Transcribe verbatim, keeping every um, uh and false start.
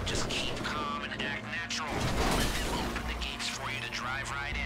Just keep calm and act natural. Let them open the gates for you to drive right